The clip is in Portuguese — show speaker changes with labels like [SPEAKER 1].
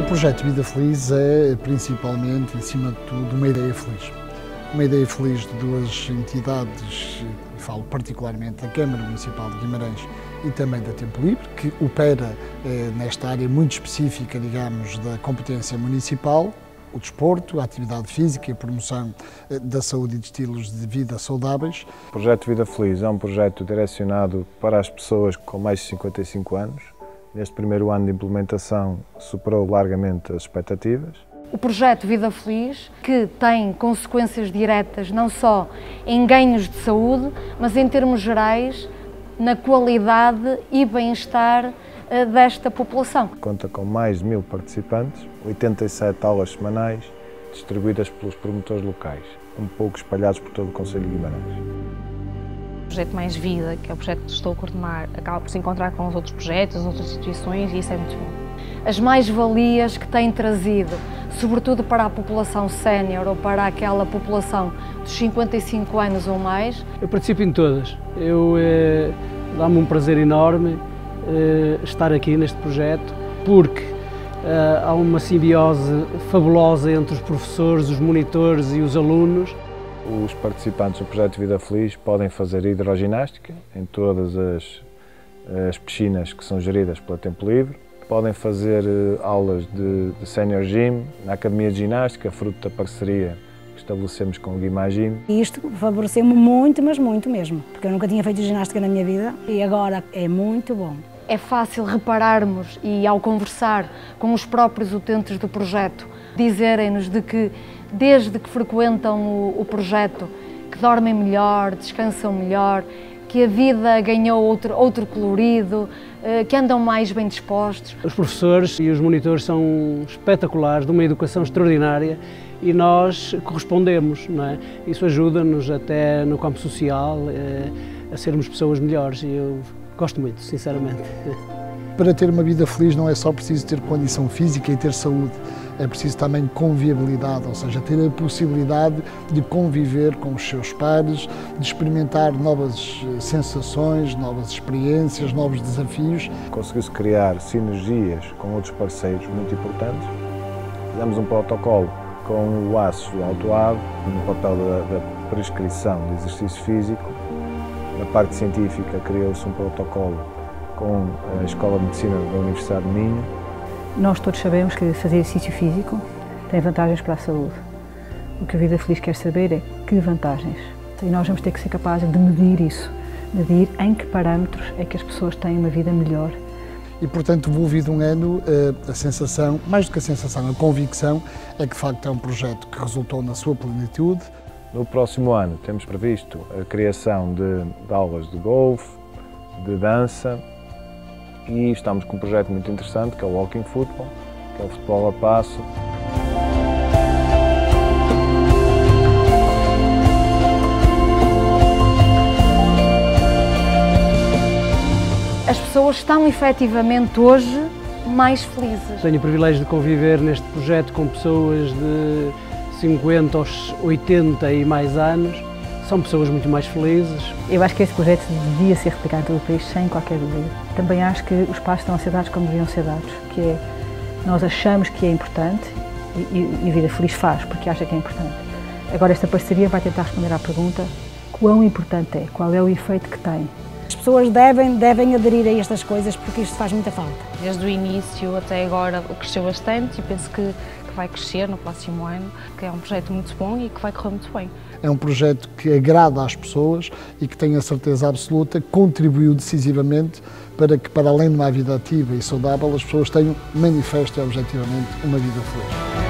[SPEAKER 1] projeto Vida Feliz é, principalmente, em cima de tudo, uma ideia feliz. Uma ideia feliz de duas entidades, e falo particularmente da Câmara Municipal de Guimarães e também da Tempo Livre, que opera nesta área muito específica, digamos, da competência municipal, o desporto, a atividade física e a promoção da saúde e de estilos de vida saudáveis.
[SPEAKER 2] O projeto Vida Feliz é um projeto direcionado para as pessoas com mais de 55 anos. Neste primeiro ano de implementação superou largamente as expectativas.
[SPEAKER 3] O projeto Vida Feliz, que tem consequências diretas não só em ganhos de saúde, mas em termos gerais na qualidade e bem-estar desta população.
[SPEAKER 2] Conta com mais de 1000 participantes, 87 aulas semanais, distribuídas pelos promotores locais, um pouco espalhados por todo o Concelho de Guimarães.
[SPEAKER 4] O projeto Mais Vida, que é o projeto que estou a coordenar, acaba por se encontrar com os outros projetos, as outras instituições, e isso é muito bom.
[SPEAKER 3] As mais-valias que tem trazido, sobretudo para a população sénior ou para aquela população dos 55 anos ou mais.
[SPEAKER 5] Eu participo em todas. Dá-me um prazer enorme estar aqui neste projeto, porque há uma simbiose fabulosa entre os professores, os monitores e os alunos.
[SPEAKER 2] Os participantes do projeto Vida Feliz podem fazer hidroginástica em todas as piscinas que são geridas pela Tempo Livre. Podem fazer aulas de Senior Gym na Academia de Ginástica, fruto da parceria que estabelecemos com o Guimarães Gym.
[SPEAKER 6] Isto favoreceu-me muito, mas muito mesmo, porque eu nunca tinha feito ginástica na minha vida e agora é muito bom.
[SPEAKER 3] É fácil repararmos e, ao conversar com os próprios utentes do projeto, dizerem-nos de que, desde que frequentam o projeto, que dormem melhor, descansam melhor, que a vida ganhou outro colorido, que andam mais bem dispostos.
[SPEAKER 5] Os professores e os monitores são espetaculares, de uma educação extraordinária, e nós correspondemos, não é? Isso ajuda-nos até no campo social a sermos pessoas melhores, e eu gosto muito, sinceramente.
[SPEAKER 1] Para ter uma vida feliz não é só preciso ter condição física e ter saúde, é preciso também conviabilidade, ou seja, ter a possibilidade de conviver com os seus pares, de experimentar novas sensações, novas experiências, novos desafios.
[SPEAKER 2] Conseguiu-se criar sinergias com outros parceiros muito importantes. Fizemos um protocolo com o ASSO do Alto Ave, no papel da prescrição de exercício físico. Na parte científica criou-se um protocolo com a Escola de Medicina da Universidade de Minho.
[SPEAKER 7] Nós todos sabemos que fazer exercício físico tem vantagens para a saúde. O que a Vida Feliz quer saber é que vantagens. E nós vamos ter que ser capazes de medir isso, medir em que parâmetros é que as pessoas têm uma vida melhor.
[SPEAKER 1] E, portanto, devolvido um ano, a sensação, mais do que a sensação, a convicção, é que de facto é um projeto que resultou na sua plenitude.
[SPEAKER 2] No próximo ano temos previsto a criação de aulas de golfe, de dança, e estamos com um projeto muito interessante, que é o Walking Football, que é o futebol a passo.
[SPEAKER 3] As pessoas estão efetivamente hoje mais felizes.
[SPEAKER 5] Tenho o privilégio de conviver neste projeto com pessoas de 50 aos 80 e mais anos. São pessoas muito mais felizes.
[SPEAKER 7] Eu acho que esse projeto devia ser replicado em todo o país, sem qualquer dúvida. Também acho que os passos estão a ser dados como deviam ser dados, que é, nós achamos que é importante e a Vida Feliz faz, porque acha que é importante. Agora esta parceria vai tentar responder à pergunta: quão importante é, qual é o efeito que tem.
[SPEAKER 6] As pessoas devem aderir a estas coisas porque isto faz muita falta.
[SPEAKER 4] Desde o início até agora cresceu bastante e penso que vai crescer no próximo ano, que é um projeto muito bom e que vai correr muito bem.
[SPEAKER 1] É um projeto que agrada às pessoas e que, tenho a certeza absoluta, contribuiu decisivamente para que, para além de uma vida ativa e saudável, as pessoas tenham manifesto e objetivamente uma vida feliz.